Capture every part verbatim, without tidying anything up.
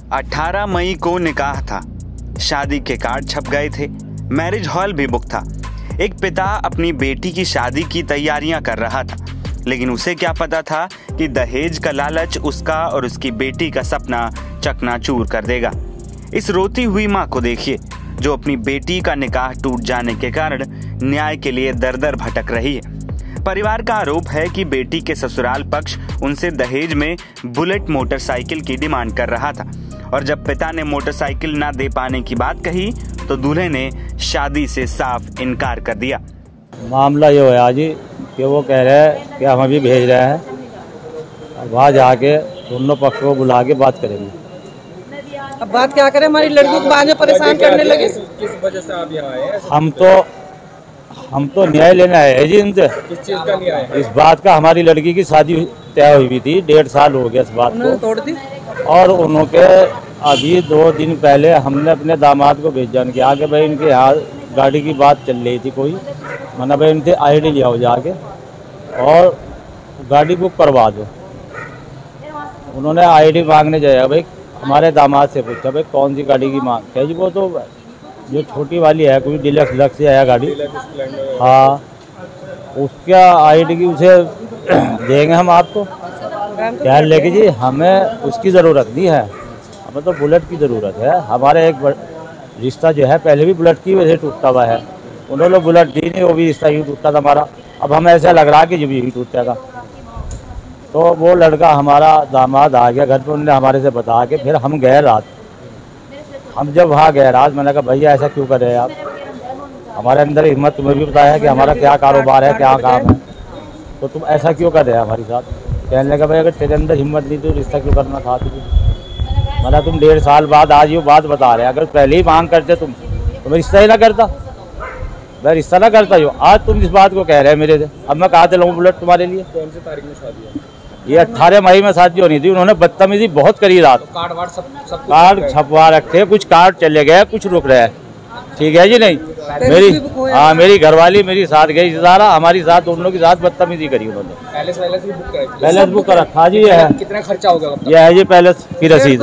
अठारह मई को निकाह था। शादी के कार्ड छप गए थे, मैरिज हॉल भी बुक था। एक पिता अपनी बेटी की शादी की तैयारियां कर रहा था, लेकिन उसे क्या पता था कि दहेज का लालच उसका और उसकी बेटी का सपना चकनाचूर कर देगा। इस रोती हुई माँ को देखिए, जो अपनी बेटी का निकाह टूट जाने के कारण न्याय के लिए दर दर भटक रही है। परिवार का आरोप है कि बेटी के ससुराल पक्ष उनसे दहेज में बुलेट मोटरसाइकिल की डिमांड कर रहा था, और जब पिता ने मोटरसाइकिल ना दे पाने की बात कही तो दूल्हे ने शादी से साफ इनकार कर दिया। मामला ये है जी कि वो कह रहे हैं कि हम अभी भेज रहे हैं, और वहाँ जाके दोनों पक्ष को बुला के बात करेंगे। अब बात क्या करें, हमारी लड़कियों को बाद में परेशान करने लगे। किस वजह से आप यहाँ आए हैं? हम तो हम तो न्याय लेने आए हैं जी इनसे। किस चीज़ का न्याय है? इस बात का, हमारी लड़की की शादी तय हुई थी, डेढ़ साल हो गया इस बात को तोड़ दी, और उन्होंने अभी दो दिन पहले हमने अपने दामाद को भेजा उनके आगे, भाई इनके यहाँ गाड़ी की बात चल रही थी कोई, मैंने भाई इनसे आई डी लिया हो जाके और गाड़ी बुक करवा दो। उन्होंने आई डी मांगने जाया, भाई हमारे दामाद से पूछा भाई कौन सी गाड़ी की मांग है जी, वो तो जो छोटी वाली है कोई डिलक्स लक्स से आया गाड़ी, हाँ उसका आई डी की उसे देंगे हम आपको। क्या लेके जी, हमें उसकी ज़रूरत नहीं है, हमें तो बुलेट की ज़रूरत है। हमारे एक रिश्ता जो है पहले भी बुलेट की वजह से टूटा हुआ है, उन्होंने बुलेट दी नहीं, वो भी रिश्ता ही टूटा था हमारा। अब हमें ऐसा लग रहा है कि जब यही टूट जाएगा। तो वो लड़का हमारा दामाद आ गया घर पे, उन्होंने हमारे से बता के फिर हम गए रात। हम जब वहाँ गए रात, मैंने कहा भैया ऐसा क्यों कर रहे हैं आप, हमारे अंदर हिम्मत, तुम्हें भी पता है कि हमारा क्या कारोबार है, क्या काम है, तो तुम ऐसा क्यों कर रहे हैं हमारे साथ। कहने लगा भाई अगर तेरे अंदर हिम्मत नहीं तो रिश्ता क्यों करना था तुझे। मतलब तुम डेढ़ साल बाद आज ये बात बता रहे हैं, अगर पहले ही मांग करते तुम तो मैं रिश्ता ही ना करता, मैं रिश्ता ना करता जो आज तुम इस बात को कह रहे हैं मेरे से। अब मैं कहा था लूँ बुलेट तुम्हारे लिए। कौन सी तारीख में शादी है? ये अट्ठारह मई में शादी होनी थी, उन्होंने बदतमीजी बहुत करी रात। तो कार्ड वार्ड सब सब कार्ड छपवा रखे, कुछ कार्ड चले गए, कुछ रुक रहे हैं, ठीक है जी। नहीं मेरी हाँ मेरी घरवाली मेरी साथ गई, सारा हमारी साथ दोनों के साथ बदतमीजी करी उन्होंने। पैलेस वैलेस भी बुक कराई? पैलेस बुक कर रखा जी, ये है। कितना खर्चा हो गया? ये है जी पैलेस की रसीद,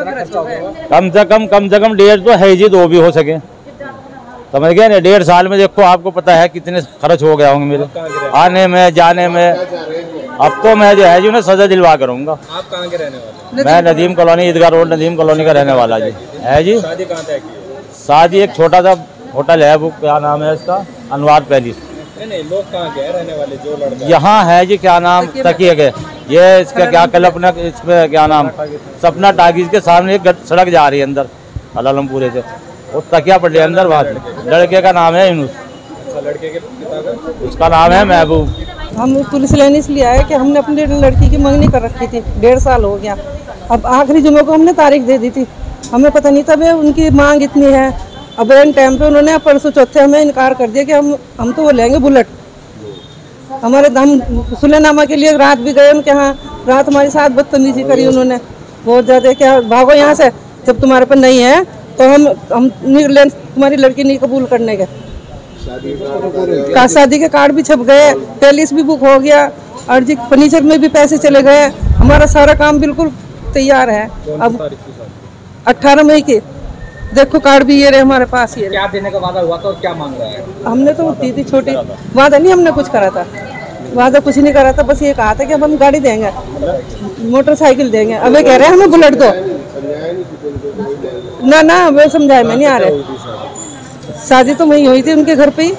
कम से कम कम से कम डेढ़ तो है जी, दो भी हो सके, समझ गए ना। डेढ़ साल में देखो आपको पता है कितने खर्च हो गया होंगे मेरे आने में जाने में। अब तो मैं जो है जी उन्हें सजा दिलवा करूँगा। आप कहाँ के रहने वाले? मैं Nadeem colony, Idgah road Nadeem colony का रहने वाला जी है जी। शादी कहाँ तय की है? शादी एक छोटा सा होटल है, वो क्या नाम है इसका, अनवार पैलेस। नहीं नहीं, लोग कहाँ के रहने वाले जो लड़का? यहाँ है जी, क्या नाम तकिए के, ये इसका क्या कल अपना इसमें क्या नाम, सपना टाकीज के सामने एक सड़क जा रही है अंदर अलालमपुरे से, वो तकिया पड़े अंदर। बात लड़के का नाम है यूनुस, लड़के के पिता का? उसका नाम है महबूब। हम पुलिस लाइन इसलिए आए कि हमने अपनी लड़की की मंगनी कर रखी थी, डेढ़ साल हो गया। अब आखिरी जुमे को हमने तारीख दे दी थी, हमें पता नहीं था भाई उनकी मांग इतनी है। अब इन टाइम पे उन्होंने परसों चौथे हमें इनकार कर दिया कि हम हम तो वो लेंगे बुलेट। हमारे हम सुलेनामा के लिए रात भी गए उनके यहाँ, रात हमारे साथ बदतमीजी करी उन्होंने बहुत ज़्यादा, क्या भागो यहाँ से, जब तुम्हारे पर नहीं है तो हम हम तुम्हारी लड़की नहीं कबूल करने के। का शादी के कार्ड भी छप गए, पैलेस भी बुक हो गया, और जी फर्नीचर में भी पैसे चले गए, हमारा सारा काम बिल्कुल तैयार है। अब अट्ठारह मई की देखो कार्ड भी ये रहे हमारे पास। ये क्या देने का वादा हुआ था और क्या मांग रहा है? हमने तो दी थी छोटी, वादा नहीं हमने कुछ करा था, वादा कुछ नहीं करा था, बस ये कहा था कि अब हम गाड़ी देंगे, मोटरसाइकिल देंगे। अब ये कह रहे हैं हमें बुलेट दो। ना ना वे समझाए में नहीं आ रहे। शादी तो वही हुई थी उनके घर पे ही,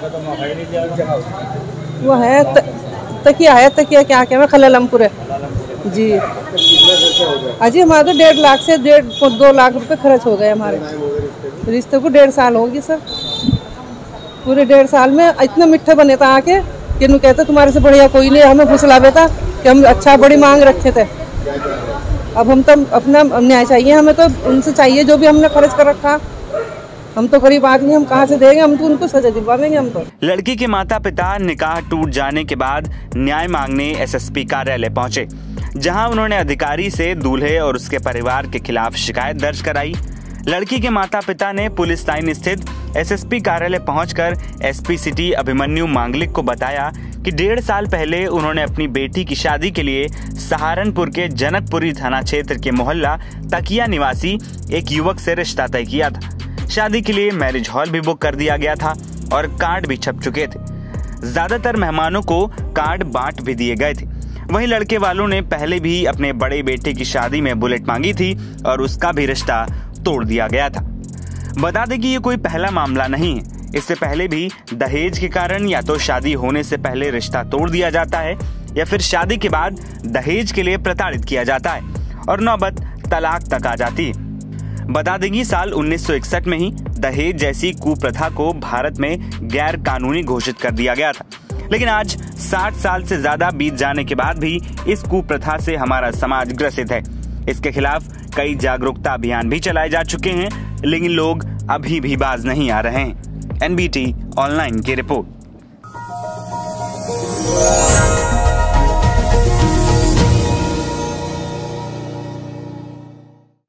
वो है त, तकिया है, तकिया क्या क्या है खललमपुर है जी। अजी हमारे तो डेढ़ लाख से डेढ़ दो लाख रुपए खर्च हो गए हमारे रिश्ते को। डेढ़ साल होगी सर, पूरे डेढ़ साल में इतना मिठ्ठे बने था आके कि नु कहते तुम्हारे से बढ़िया कोई नहीं, हमें फुसला था कि हम अच्छा बड़ी मांग रखे थे। अब हम तो अपना न्याय चाहिए, हमें तो उनसे चाहिए जो भी हमने खर्च कर रखा। हम तो गरीब आदमी, हम कहाँ से देंगे, हम तो उनको सजा दिलवाएंगे हम तो। लड़की के माता पिता निकाह टूट जाने के बाद न्याय मांगने एसएसपी कार्यालय पहुंचे, जहां उन्होंने अधिकारी से दूल्हे और उसके परिवार के खिलाफ शिकायत दर्ज कराई। लड़की के माता पिता ने पुलिस लाइन स्थित एसएसपी कार्यालय पहुंचकर एसपी सिटी अभिमन्यु मांगलिक को बताया कि डेढ़ साल पहले उन्होंने अपनी बेटी की शादी के लिए सहारनपुर के जनकपुरी थाना क्षेत्र के मोहल्ला तकिया निवासी एक युवक से रिश्ता तय किया था। शादी के लिए मैरिज हॉल भी बुक कर दिया गया था और कार्ड भी छप चुके थे। ज्यादातर मेहमानों को कार्ड बांट भी दिए गए थे। वहीं लड़के वालों ने पहले भी अपने बड़े बेटे की शादी में बुलेट मांगी थी और उसका भी रिश्ता तोड़ दिया गया था। बता दें कि ये कोई पहला मामला नहीं है। इससे पहले भी दहेज के कारण या तो शादी होने से पहले रिश्ता तोड़ दिया जाता है या फिर शादी के बाद दहेज के लिए प्रताड़ित किया जाता है और नौबत तलाक तक आ जाती है। बता देंगे साल उन्नीस सौ इकसठ में ही दहेज जैसी कुप्रथा को भारत में गैर कानूनी घोषित कर दिया गया था। लेकिन आज साठ साल से ज्यादा बीत जाने के बाद भी इस कुप्रथा से हमारा समाज ग्रसित है। इसके खिलाफ कई जागरूकता अभियान भी चलाए जा चुके हैं, लेकिन लोग अभी भी बाज नहीं आ रहे हैं। एन बी टी ऑनलाइन की रिपोर्ट।